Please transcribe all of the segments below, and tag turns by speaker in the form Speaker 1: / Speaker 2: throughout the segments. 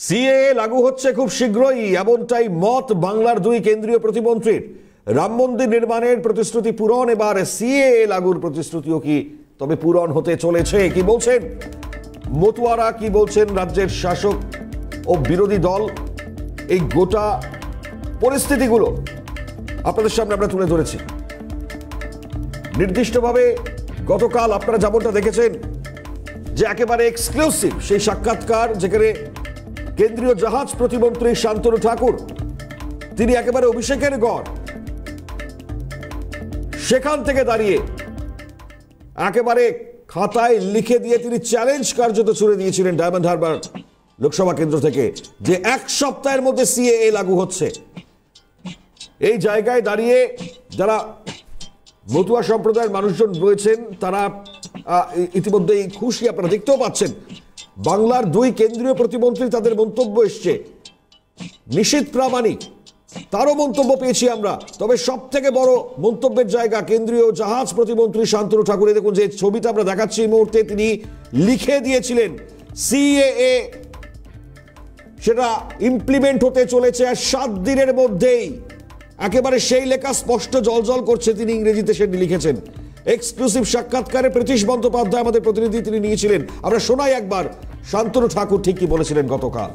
Speaker 1: CAA লাগু হচ্ছে খুব শীঘ্রই, এমনটাই মত বাংলার দুই কেন্দ্রীয় প্রতিমন্ত্রীর। রাম মন্দির নির্মাণের প্রতিশ্রুতি পূরণ, এবার সিএএ লাগুর প্রতিশ্রুতিও কি তবে পূরণ হতে চলেছে? কি বলছেন মতুয়ারা, কি বলছেন রাজ্যের শাসক ও বিরোধী দল? এই গোটা পরিস্থিতিগুলো আপনাদের সামনে আমরা তুলে ধরেছি। নির্দিষ্টভাবে গতকাল আপনারা যেমনটা দেখেছেন যে একেবারে এক্সক্লুসিভ সেই সাক্ষাৎকার, যেখানে কেন্দ্রীয় জাহাজ প্রতিমন্ত্রী শান্তনু ঠাকুর তিনি একেবারে অভিষেকের গড়, সেখান থেকে দাঁড়িয়ে একেবারে খাতায় লিখে দিয়ে তিনি চ্যালেঞ্জ কার্যত ছুড়ে দিয়েছিলেন ডায়মন্ড হারবার লোকসভা কেন্দ্র থেকে যে এক সপ্তাহের মধ্যে সিএএ লাগু হচ্ছে। এই জায়গায় দাঁড়িয়ে যারা মতুয়া সম্প্রদায়ের মানুষজন রয়েছেন তারা ইতিমধ্যেই খুশি, আপনারা দেখতেও পাচ্ছেন। বাংলার দুই কেন্দ্রীয় প্রতিমন্ত্রী তাদের মন্তব্য এসছে, নিশীথ প্রামাণিক তারও মন্তব্য পেয়েছি আমরা। তবে সব থেকে বড় মন্তব্যের জায়গা কেন্দ্রীয় জাহাজ প্রতিমন্ত্রী শান্তনু ঠাকুর। দেখুন যে ছবিটা আমরা দেখাচ্ছি এই মুহূর্তে, তিনি লিখে দিয়েছিলেন সিএএ সেটা ইমপ্লিমেন্ট হতে চলেছে আর 7 দিনের মধ্যেই। একেবারে সেই লেখা স্পষ্ট জলজল করছে, তিনি ইংরেজিতে সেটি লিখেছেন। এক্সক্লুসিভ সাক্ষাৎকারে প্রীতিশ বন্দ্যোপাধ্যায় আমাদের প্রতিনিধি, তিনি নিয়েছিলেন। আমরা শোনাই একবার শান্তনু ঠাকুর ঠিক কি বলেছিলেন গতকাল।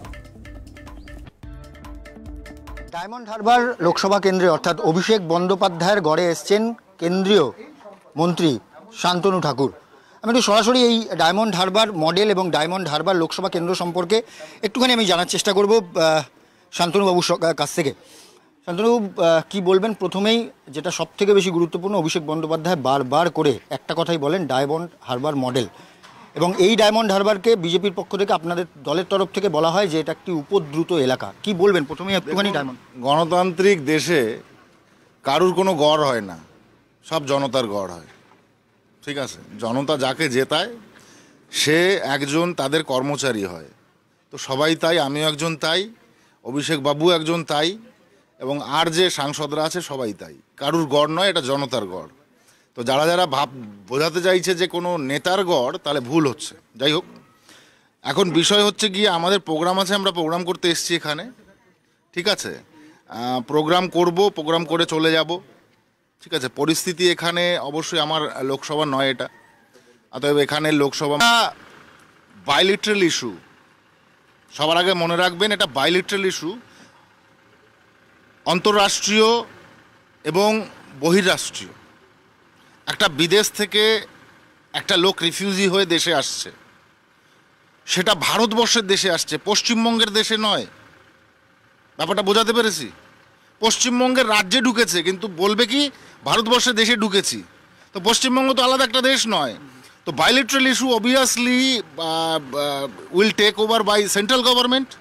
Speaker 2: ডায়মন্ড হারবার লোকসভা কেন্দ্রে অর্থাৎ অভিষেক বন্দ্যোপাধ্যায়ের গড়ে এসছেন কেন্দ্রীয় মন্ত্রী শান্তনু ঠাকুর। আমি একটু সরাসরি এই ডায়মন্ড হারবার মডেল এবং ডায়মন্ড হারবার লোকসভা কেন্দ্র সম্পর্কে একটুখানি আমি জানার চেষ্টা করব শান্তনুবাবুর কাছ থেকে। শান্তনু, কি বলবেন? প্রথমেই যেটা সব থেকে বেশি গুরুত্বপূর্ণ, অভিষেক বন্দ্যোপাধ্যায় বারবার করে একটা কথাই বলেন, ডায়মন্ড হারবার মডেল, এবং এই ডায়মন্ড হারবারকে বিজেপির পক্ষ থেকে আপনাদের দলের তরফ থেকে বলা হয় যে এটা একটি উপদ্রুত এলাকা। কি বলবেন প্রথমেই একটুখানি? ডায়মন্ড
Speaker 3: গণতান্ত্রিক দেশে কারুর কোনো গড় হয় না, সব জনতার গড় হয়, ঠিক আছে? জনতা যাকে জেতায় সে একজন তাদের কর্মচারী হয়। তো সবাই তাই, আমিও একজন তাই, অভিষেক বাবু একজন তাই, এবং আর যে সাংসদরা আছে সবাই তাই। কারুর গড় নয়, এটা জনতার গড়। তো যারা যারা বোঝাতে চাইছে যে কোনো নেতার গড়, তাহলে ভুল হচ্ছে। যাই হোক, এখন বিষয় হচ্ছে গিয়ে আমাদের প্রোগ্রাম আছে, আমরা প্রোগ্রাম করতে এসেছি এখানে, ঠিক আছে? প্রোগ্রাম করব, প্রোগ্রাম করে চলে যাব, ঠিক আছে? পরিস্থিতি এখানে অবশ্যই আমার লোকসভা নয় এটা, অতএব এখানে লোকসভা বাইলিটারাল ইস্যু। সবার আগে মনে রাখবেন, এটা বাইলিটারাল ইস্যু, অন্তর্রাষ্ট্রীয় এবং বহির্রাষ্ট্রীয়। একটা বিদেশ থেকে একটা লোক রিফিউজি হয়ে দেশে আসছে, সেটা ভারতবর্ষের দেশে আসছে, পশ্চিমবঙ্গের দেশে নয়। ব্যাপারটা বোঝাতে পেরেছি? পশ্চিমবঙ্গের রাজ্যে ঢুকেছে, কিন্তু বলবে কি ভারতবর্ষের দেশে ঢুকেছি। তো পশ্চিমবঙ্গ তো আলাদা একটা দেশ নয়। তো bilateral issue obviously will take over by central government.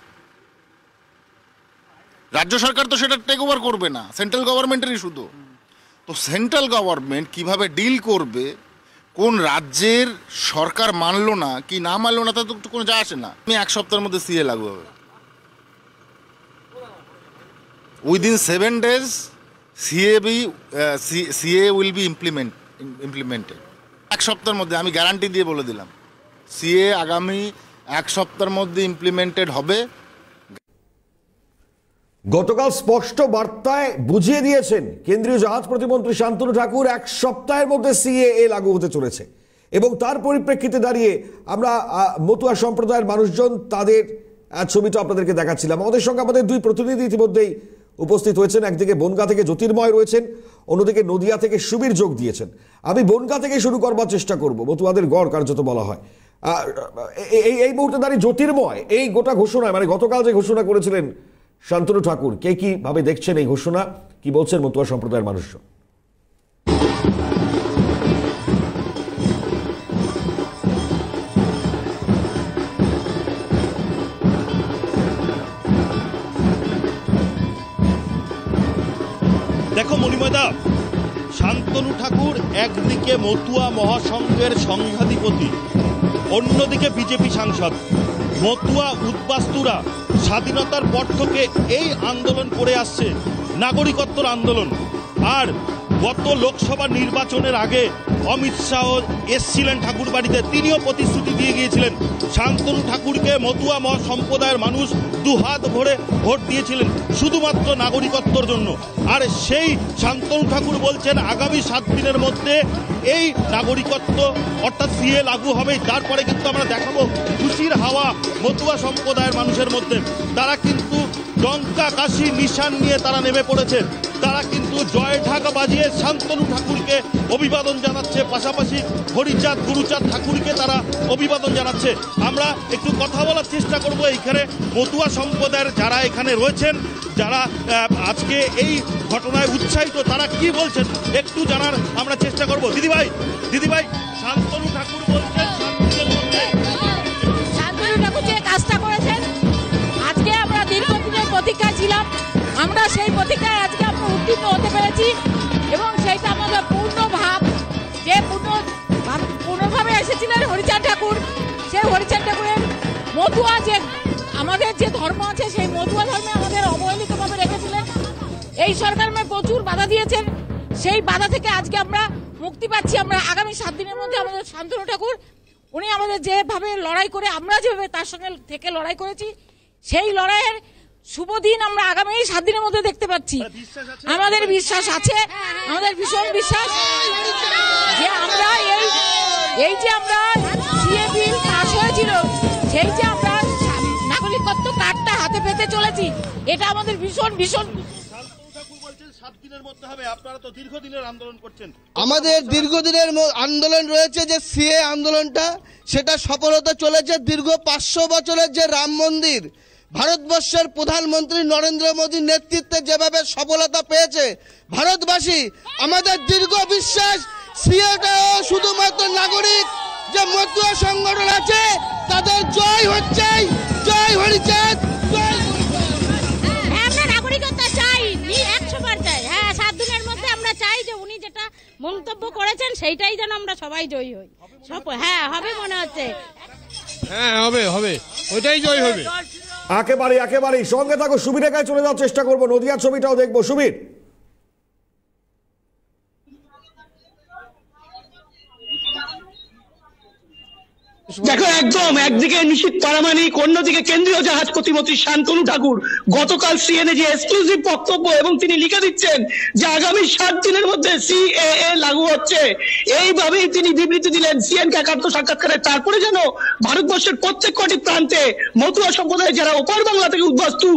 Speaker 3: রাজ্য সরকার তো সেটা টেক ওভার করবে না, সেন্ট্রাল গভর্নমেন্টের ইস্যু। তো সেন্ট্রাল গভর্নমেন্ট কিভাবে ডিল করবে, কোন রাজ্যের সরকার মানলো না কি না মানলো না, তা তো কোনো যা আসে না। আমি এক সপ্তাহের মধ্যে সিএ লাগু হবে, within 7 days CA will be implemented. এক সপ্তাহের মধ্যে, আমি গ্যারান্টি দিয়ে বলে দিলাম, সিএ আগামী 1 সপ্তাহের মধ্যে ইমপ্লিমেন্টেড হবে।
Speaker 1: গতকাল স্পষ্ট বার্তায় বুঝিয়ে দিয়েছেন কেন্দ্রীয় জাহাজ প্রতিমন্ত্রী শান্তনু ঠাকুর, 1 সপ্তাহের মধ্যে সিএএ লাগু হতে চলেছে। এবং তার পরিপ্রেক্ষিতে দাঁড়িয়ে আমরা মতুয়া সম্প্রদায়ের মানুষজন তাদের ছবিটা আপনাদেরকে দেখাচ্ছিলাম। আমাদের সঙ্গে আমাদের দুই প্রতিনিধি ইতিমধ্যেই উপস্থিত হয়েছেন। একদিকে বনগাঁ থেকে জ্যোতির্ময় রয়েছেন, অন্যদিকে নদিয়া থেকে সুবীর যোগ দিয়েছেন। আমি বনগাঁ থেকে শুরু করবার চেষ্টা করব, মতুয়াদের গড় কার্যত বলা হয়। এই মুহূর্তে দাঁড়িয়ে জ্যোতির্ময়, এই গোটা ঘোষণায় মানে গতকাল যে ঘোষণা করেছিলেন শান্তনু ঠাকুর, কে কিভাবে দেখছেন এই ঘোষণা, কি বলছেন মতুয়া সম্প্রদায়ের মানুষজন?
Speaker 4: দেখো মণিময়দা, শান্তনু ঠাকুর একদিকে মতুয়া মহাসংঘের সংঘাধিপতি, অন্যদিকে বিজেপি সাংসদ। মতুয়া উদ্বাস্তুরা স্বাধীনতার পর থেকে এই আন্দোলন করে আসছে, নাগরিকত্বর আন্দোলন। আর গত লোকসভা নির্বাচনের আগে অমিত শাহ এসছিলেন ঠাকুর বাড়িতে, তিনিও প্রতিশ্রুতি দিয়ে গিয়েছিলেন শান্তনু ঠাকুরকে মতুয়া সম্প্রদায়ের মানুষ দুহাত ভরে ভোট দিয়েছিলেন শুধুমাত্র নাগরিকত্বর জন্য। আর সেই শান্তনু ঠাকুর বলছেন আগামী 7 দিনের মধ্যে এই নাগরিকত্ব অর্থাৎ সিএ লাগু হবে। তারপরে কিন্তু আমরা দেখাবো খুশির হাওয়া মতুয়া সম্প্রদায়ের মানুষের মধ্যে। তারা কিন্তু ডঙ্কা কাশি নিশান নিয়ে তারা নেমে পড়েছে, তারা কিন্তু জয় ঢাকা বাজিয়ে শান্তনু ঠাকুরকে অভিবাদন জানাচ্ছে, পাশাপাশি হরিচাঁদ গুরুচাঁদ ঠাকুরকে তারা অভিবাদন জানাচ্ছে। আমরা একটু কথা বলার চেষ্টা করব এইখানে মতুয়া সম্প্রদায়ের যারা এখানে রয়েছেন, যারা আজকে এই ঘটনায় উৎসাহিত, তারা কি বলছেন একটু জানার আমরা চেষ্টা করব। দিদিভাই শান্তনু ঠাকুর বলছেন
Speaker 5: শান্তনু ঠাকুর যে কাজটা করেছেন, আজকে আমরা দীর্ঘদিনের প্রতীক্ষায় ছিলাম, আমরা সেই প্রতীক্ষায় আজকে আমরা উত্তীর্ণ হতে পেরেছি এবং সেইটা আমাদের পূর্ণভাবে এসেছিলেন হরিচাঁদ ঠাকুর। সেই হরিচাঁদ ঠাকুরের মতুয়া যে আমাদের যে ধর্ম আছে সেই মতুয়া ধর্মে আমাদের অবহেলিতভাবে রেখেছিলেন। এই সরকার প্রচুর বাধা দিয়েছেন, সেই বাধা থেকে আজকে আমরা মুক্তি পাচ্ছি। আমরা আগামী 7 দিনের মধ্যে আমাদের শান্তনু ঠাকুর উনি আমাদের যেভাবে লড়াই করে আমরা যেভাবে তার সঙ্গে থেকে লড়াই করেছি, সেই লড়াইয়ের শুভ দিন আমরা আগামী 7 দিনের মধ্যে দেখতে পাচ্ছি। আমাদের বিশ্বাস আছে, আমাদের ভীষণ বিশ্বাস যে আমরা এই যে আমরা সিএ বিল পাস হয়েছিল, সেই যে আমরা নাগরিকত্ব কার্ডটা হাতে পেতে চলেছি, এটা আমাদের ভীষণ
Speaker 6: আমাদের দীর্ঘদিনের আন্দোলন রয়েছে যে সিএ আন্দোলনটা, সেটা সফলতা চলেছে। দীর্ঘ 500 বছরের যে রাম মন্দির ভারতবর্ষের প্রধানমন্ত্রী নরেন্দ্র মোদীর নেতৃত্বে যেভাবে সফলতা পেয়েছে ভারতবাসী, আমাদের দীর্ঘ বিশ্বাস সিএটাও শুধুমাত্র নাগরিক যে মতুয়া সংগঠন আছে তাদের জয় হচ্ছে। জয় হরিচাঁদ, জয়।
Speaker 5: আমরা নাগরিকত্ব চাই, 100বার চাই। হ্যাঁ, 7 দিনের মধ্যে আমরা চাই যে উনি যেটা মন্তব্য করেছেন সেইটাই যেন আমরা সবাই জয়ী হই। হ্যাঁ, হবে মনে হচ্ছে।
Speaker 6: হ্যাঁ, হবে, ওইটাই জয় হবে।
Speaker 1: একেবারেই সঙ্গে থাকো, সুবীর রেখায় চলে যাওয়ার চেষ্টা করবো, নদিয়ার ছবিটাও দেখবো। সুবীর,
Speaker 7: দেখো, একদম একদিকে নিশীথ প্রামাণিক, অন্যদিকে কেন্দ্রীয় জাহাজ প্রতিমন্ত্রী শান্তনু ঠাকুর গতকাল সিএনএ যে এক্সক্লুসিভ বক্তব্য এবং তিনি লিখে দিচ্ছেন যে আগামী 7 দিনের মধ্যে সিএএ লাগু হচ্ছে, এইভাবেই তিনি বিবৃতি দিলেন সিএন কে একান্ত সাক্ষাৎকারে। তারপরে যেন ভারতবর্ষের প্রত্যেক কটি প্রান্তে মতুয়া সম্প্রদায় যারা ওপার বাংলা থেকে উদ্বাস্তু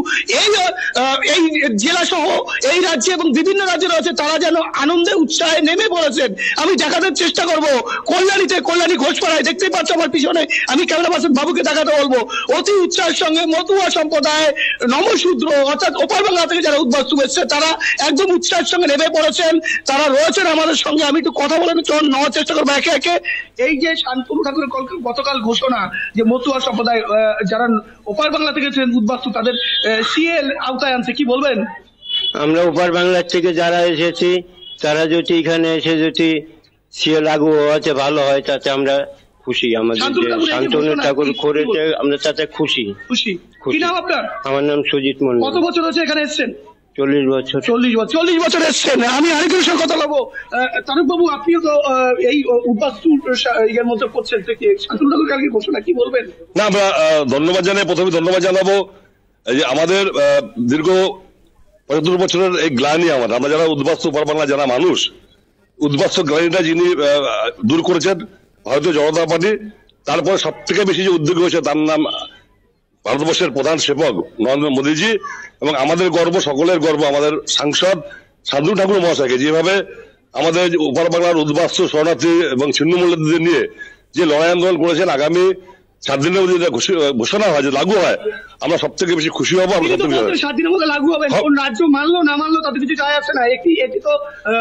Speaker 7: এই জেলা সহ এই রাজ্যে এবং বিভিন্ন রাজ্যে রয়েছে, তারা যেন আনন্দে উৎসাহে নেমে পড়েছেন। আমি দেখানোর চেষ্টা করব কল্যাণী ঘোষপাড়ায়, দেখতে পাচ্ছ আমার পিছনে, আমি ক্যামেরা পার্সন বাবুকে দেখাতে বলবো, অতি উৎসাহের সঙ্গে মতুয়া সম্প্রদায় নমশূদ্র অর্থাৎ ওপার বাংলা থেকে যারা উদ্বাস্তু এসছে তারা একদম উৎসাহের সঙ্গে নেমে পড়েছেন, তারা রয়েছেন আমাদের সঙ্গে। আমি একটু কথা বলে নেওয়ার চেষ্টা করবো একে একে। এই যে শান্তনু ঠাকুরের গতকাল ঘোষণা যে মতুয়া সম্প্রদায় যারা ওপার বাংলা থেকে উদ্বাস্তু তাদের সিএ আওতায় আনছে, কি বলবেন?
Speaker 8: আমরা ওপার বাংলার থেকে যারা এসেছি তারা যদি এখানে এসে যদি সিএ লাগু হওয়াতে ভালো হয়, তাতে আমরা খুশি। আমাদের শান্তনু ঠাকুর করেছে, আমরা তাতে খুশি।
Speaker 7: কি নাম আপনার?
Speaker 8: আমার নাম সুজিত মন্ডল।
Speaker 7: কত বছর হচ্ছে এখানে এসেছেন?
Speaker 8: 40 বছর।
Speaker 7: 40 বছর এসছেন। আমি আরেকজনের সঙ্গে কথা বলবো। তারক বাবু, আপনিও তো এই উদ্বাস্তু এর মধ্যে পড়ছেন, শান্তনু ঠাকুর কালকে ঘোষণা, কি বলবেন?
Speaker 9: না, আমরা প্রথমে ধন্যবাদ জানাবো যে আমাদের দীর্ঘ 75 বছরের এই গ্লানি, আমরা যারা উদ্বাস্তু ওপার বাংলা যারা মানুষ, উদ্বাস্তু গ্লানিটা যিনি দূর করেছেন ভারতীয় জনতা পার্টি, তারপরে সব থেকে বেশি যে উদ্যোগী হয়েছে তার নাম ভারতবর্ষের প্রধান সেবক নরেন্দ্র মোদীজি। এবং আমাদের গর্ব, সকলের গর্ব, আমাদের সাংসদ শান্তনু ঠাকুর মহাশয়কে, যেভাবে আমাদের ওপার বাংলার উদ্বাস্তু শরণার্থী এবং ছিন্নমূল্যদের নিয়ে যে লড়াই আন্দোলন করেছেন, আগামী 7 দিনের মধ্যে ঘোষণা হয় যে লাগু হয়, আমরা সব থেকে বেশি খুশি হবো।
Speaker 7: 7 দিনের মধ্যে লাগু হবে, কোন রাজ্য মানলো না মানলো তাতে কিছু যায় আসে না, এটি তো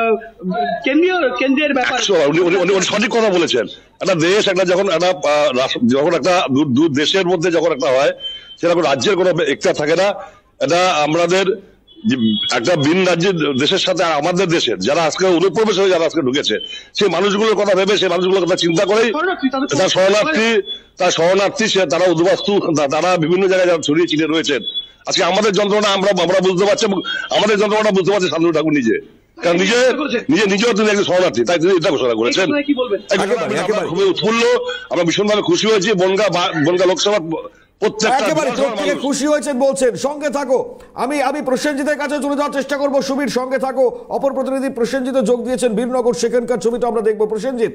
Speaker 7: কেন্দ্রের ব্যাপার।
Speaker 9: উনি সঠিক কথা বলেছেন। একটা দেশ যখন একটা দু দেশের মধ্যে যখন একটা হয়, সেরকম রাজ্যের কোনো একটা থাকে না। এটা আমাদের একটা ভিন রাজ্যের দেশের সাথে আমাদের দেশের যারা আজকে অনুপ্রবেশ হয়ে যারা আজকে ঢুকেছে, সেই মানুষগুলোর কথা ভেবে, সেই মানুষগুলোর কথা চিন্তা করেই তার শরণার্থী তারা উদ্বাস্তু, তারা বিভিন্ন জায়গায় যারা ছড়িয়ে ছিটিয়ে রয়েছেন। আজকে আমাদের যন্ত্রণা আমরা বুঝতে পারছি, আমাদের যন্ত্রণাটা বুঝতে পারছি শান্তনু ঠাকুর নিজে। কারণ নিজেও তিনি একজন শরণার্থী, তাই তিনি এটা ঘোষণা করেছেন। খুবই উৎফুল্ল, আমরা ভীষণভাবে খুশি হয়েছি। বনগাঁ লোকসভা
Speaker 1: একেবারে প্রত্যেকে খুশি হয়েছেন বলছেন। সঙ্গে থাকো, আমি প্রসেনজিতের কাছে চলে যাওয়ার চেষ্টা করবো। সুবীর সঙ্গে থাকো, অপর প্রতিনিধি প্রসেনজিৎ যোগ দিয়েছেন বীরনগর, সেখানকার ছবিটা আমরা দেখবো। প্রসেনজিৎ,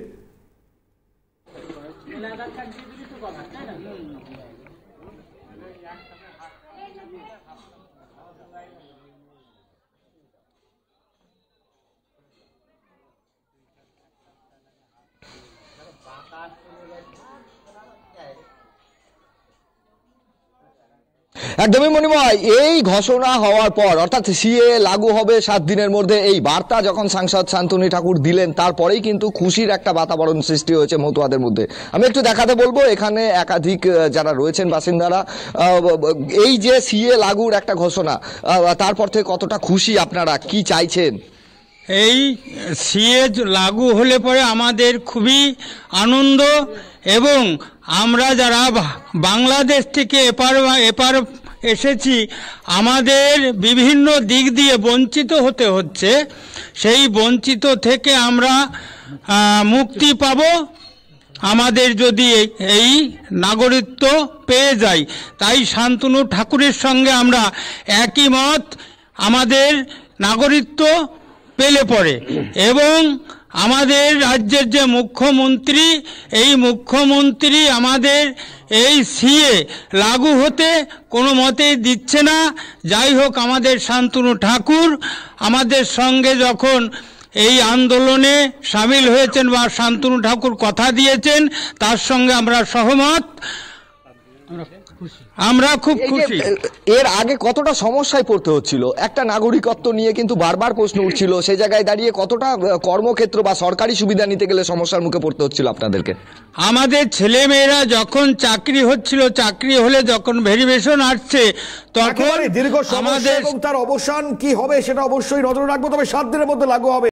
Speaker 10: একদমই মনিময়, এই ঘোষণা হওয়ার পর অর্থাৎ সিএ লাগু হবে 7 দিনের মধ্যে, এই বার্তা যখন সাংসদ শান্তনু ঠাকুর দিলেন তারপরেই কিন্তু খুশির একটা বাতাবরণ সৃষ্টি হয়েছে মতুয়াদের মধ্যে। আমি একটু দেখাতে বলবো, এখানে একাধিক যারা রয়েছেন বাসিন্দারা, এই যে সিএ লাগুর একটা ঘোষণা, তারপর থেকে কতটা খুশি আপনারা, কি চাইছেন?
Speaker 11: এই সিএ লাগু হলে পরে আমাদের খুবই আনন্দ, এবং আমরা যারা বাংলাদেশ থেকে এপার এসেছি আমাদের বিভিন্ন দিক দিয়ে বঞ্চিত হতে হচ্ছে, সেই বঞ্চিত থেকে আমরা মুক্তি পাব আমাদের যদি এই নাগরিকত্ব পেয়ে যাই। তাই শান্তনু ঠাকুরের সঙ্গে আমরা একই মত, আমাদের নাগরিকত্ব পেলে পরে। এবং আমাদের রাজ্যের যে মুখ্যমন্ত্রী, এই মুখ্যমন্ত্রী আমাদের এই সিএ লাগু হতে কোনো মতেই দিচ্ছে না। যাই হোক, আমাদের শান্তনু ঠাকুর আমাদের সঙ্গে যখন এই আন্দোলনে সামিল হয়েছেন বা শান্তনু ঠাকুর কথা দিয়েছেন, তার সঙ্গে আমরা সহমত, আমরা খুব খুশি।
Speaker 10: এর আগে কতটা সমস্যায় পড়তে হচ্ছিল, একটা নাগরিকত্ব নিয়ে কিন্তু বারবার প্রশ্ন উঠছিল, সেই জায়গায় দাঁড়িয়ে কতটা কর্মক্ষেত্র বা সরকারি সুবিধা নিতে গেলে সমস্যার মুখে পড়তে হচ্ছিল আপনাদেরকে?
Speaker 11: আমাদের ছেলেমেয়েরা যখন চাকরি হচ্ছিল, চাকরি হলে যখন ভেরিফিকেশন আসছে, তখন
Speaker 1: দীর্ঘ সমস্যা এবং তার অবসান কি হবে সেটা অবশ্যই নজরে রাখবো। তবে 7 দিনের মধ্যে লাগু হবে।